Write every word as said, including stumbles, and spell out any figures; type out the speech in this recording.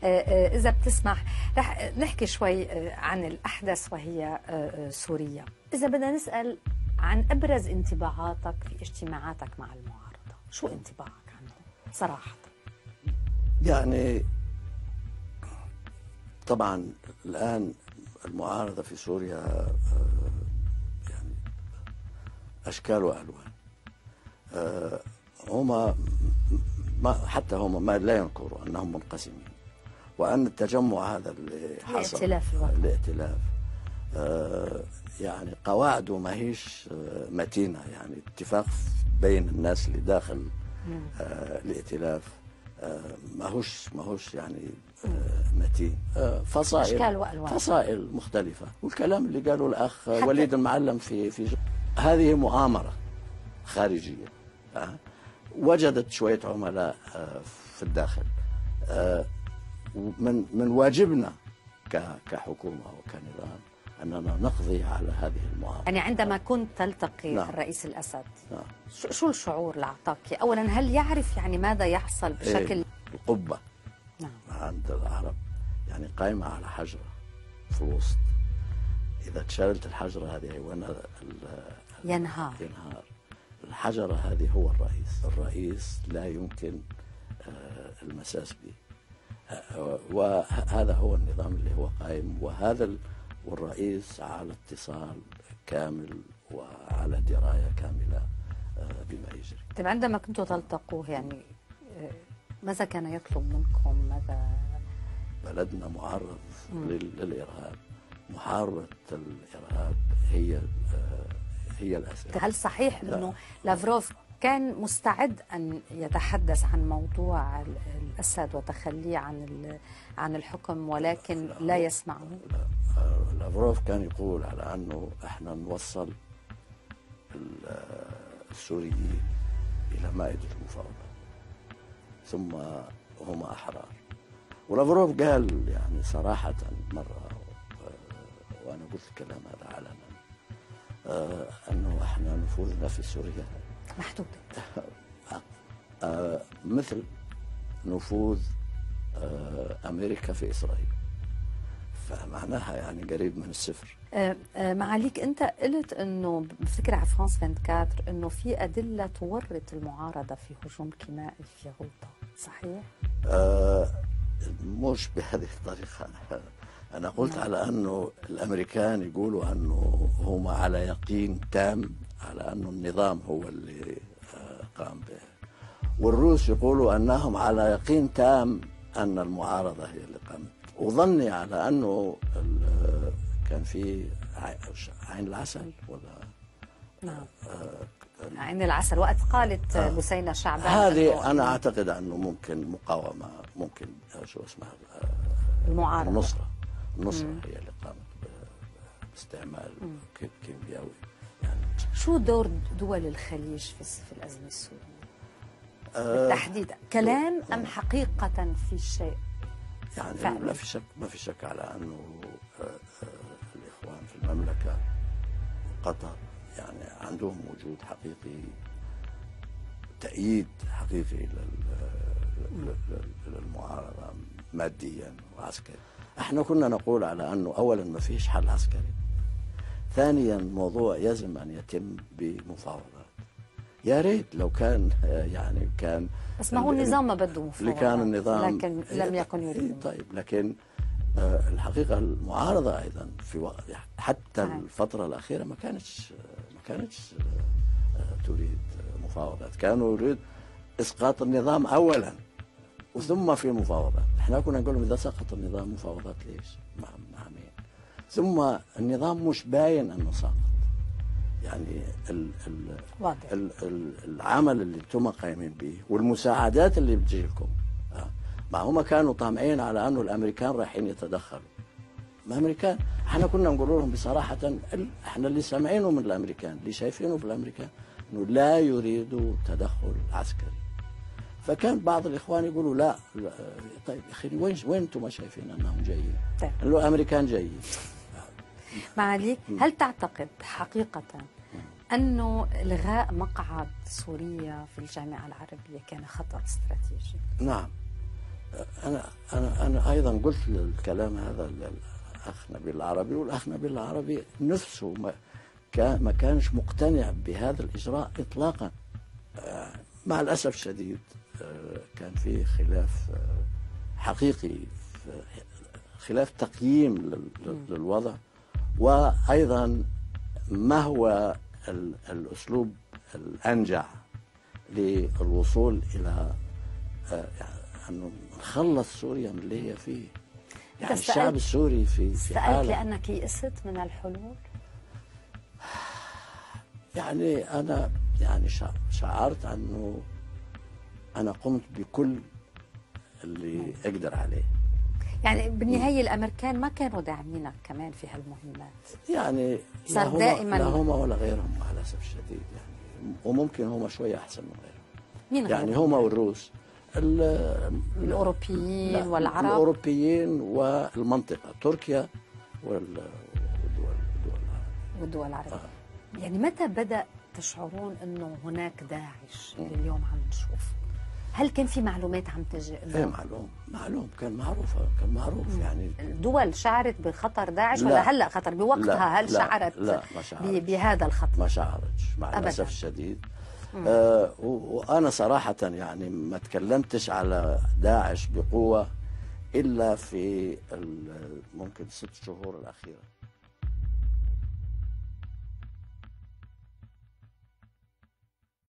إذا بتسمح رح نحكي شوي عن الأحدث وهي سوريا. إذا بدنا نسأل عن أبرز انطباعاتك في اجتماعاتك مع المعارضة، شو انطباعك عنهم صراحة؟ يعني طبعا الآن المعارضة في سوريا يعني أشكال وألوان. هم ما حتى هم ما لا ينكروا أنهم منقسمين، وأن التجمع هذا اللي حصل الائتلاف الائتلاف يعني قواعده ما هيش متينة، يعني اتفاق بين الناس اللي داخل الائتلاف ما هوش ما هوش يعني متين. فصائل أشكال وألوان، فصائل مختلفة. والكلام اللي قاله الأخ وليد المعلم في في هذه مؤامرة خارجية وجدت شوية عملاء في الداخل. من من واجبنا كحكومة وكنظام أننا نقضي على هذه المؤامرة. يعني عندما كنت تلتقي نعم. الرئيس الأسد نعم. شو الشعور اللي أعطاك؟ أولا هل يعرف يعني ماذا يحصل بشكل إيه؟ القبة نعم. عند العرب يعني قائمة على حجرة في الوسط، إذا تشالت الحجرة هذه وانا ينهار ينهار الحجرة هذه هو الرئيس. الرئيس لا يمكن المساس به، وهذا هو النظام اللي هو قائم، وهذا والرئيس على اتصال كامل وعلى دراية كاملة بما يجري. طيب عندما كنتوا تلتقوه يعني ماذا كان يطلب منكم؟ ماذا بلدنا معرض للإرهاب، محاربة الإرهاب هي هي الأساس. هل صحيح أنه لافروف كان مستعد أن يتحدث عن موضوع الأسد وتخليه عن عن الحكم ولكن لا يسمعه؟ لافروف كان يقول على أنه احنا نوصل السوريين إلى مائدة المفاوضات ثم هم أحرار. ولافروف قال يعني صراحة مرة، وأنا قلت الكلام هذا علنا، أنه احنا نفوذنا في سوريا محدود مثل نفوذ أمريكا في إسرائيل، فمعناها يعني قريب من الصفر. معاليك أنت قلت أنه بفتكر على فرانس أربعة وعشرين أنه في أدلة تورط المعارضة في هجوم كيميائي في غوطة، صحيح؟ أه مش بهذه الطريقة. أنا قلت نعم. على أنه الأمريكان يقولوا أنه هم على يقين تام على أنه النظام هو اللي قام به، والروس يقولوا أنهم على يقين تام أن المعارضة هي اللي قامت. وظني على أنه كان في عين العسل ولا نعم عين العسل وقت قالت آه. بسينة شعبان هذه أنا أعتقد أنه ممكن مقاومة، ممكن شو اسمها المعارضة النصرة النصرة مم. هي اللي قامت باستعمال كيميائي. يعني شو دور دول الخليج في في الأزمة السورية بالتحديد؟ آه كلام أم آه. حقيقة في شيء؟ يعني فعلا. لا في شك ما في شك على أنه آه آه الإخوان في المملكة وقطر يعني عندهم وجود حقيقي، تأييد حقيقي للمعارضة ماديا وعسكريا. احنا كنا نقول على أنه أولا ما فيش حل عسكري، ثانيا موضوع يجب أن يتم بمفاوضات. يا ريت لو كان يعني كان بس ما هو النظام ما بده مفاوضات، كان النظام لكن لم يكن يريد. طيب لكن الحقيقة المعارضة أيضا في وقت حتى الفترة الأخيرة ما كانتش ما كانتش تريد مفاوضات، كانوا يريد إسقاط النظام أولا وثم في مفاوضات. احنا كنا نقول إذا سقط النظام مفاوضات ليش؟ مع مع مين؟ ثم النظام مش باين أنه ساقط. يعني ال ال ال ال العمل اللي انتم قايمين به والمساعدات اللي بتجي لكم، ما هم كانوا طامعين على أنه الأمريكان رايحين يتدخلوا. ما الأمريكان احنا كنا نقول لهم بصراحة، احنا اللي سامعينه من الأمريكان اللي شايفينه في الأمريكان أنه لا يريدوا تدخل عسكري. فكان بعض الإخوان يقولوا لا, لا طيب يا أخي وين وين أنتم شايفين أنهم جايين؟ طيب. أنه الأمريكان جايين. معاليك هل تعتقد حقيقة أنه إلغاء مقعد سوريا في الجامعة العربية كان خطأ استراتيجي؟ نعم أنا أنا أنا أيضا قلت الكلام هذا للأخ نبيل العربي، والأخ نبيل العربي نفسه ما كان ما كانش مقتنع بهذا الإجراء إطلاقا. مع الأسف الشديد كان في خلاف حقيقي، خلاف تقييم للوضع، وأيضا ما هو الأسلوب الأنجع للوصول إلى أنه نخلص سوريا من اللي هي فيه. يعني الشعب السوري في في حالة. لأنك يئست من الحلول؟ يعني أنا يعني شعرت أنه أنا قمت بكل اللي أقدر عليه. يعني بالنهاية الأمريكان ما كانوا داعمينك كمان في هالمهمات؟ يعني صار دائما لا هم ولا غيرهم مع الأسف الشديد، يعني وممكن هم شوية أحسن من غيرهم. مين غيرهم؟ يعني هم والروس، الأوروبيين والعرب، الأوروبيين والمنطقة، تركيا والدول والدول العربية. آه. يعني متى بدأ تشعرون أنه هناك داعش اللي اليوم عم نشوف؟ هل كان في معلومات عم تجي؟ ايه معلوم معلوم كان معروفة كان معروف. مم. يعني الدول شعرت بخطر داعش ولا هلا خطر بوقتها؟ هل لا شعرت لا ما شعرت بهذا الخطر؟ ما شعرتش مع الأسف الشديد. آه وأنا صراحة يعني ما تكلمتش على داعش بقوة إلا في ممكن ست شهور الأخيرة.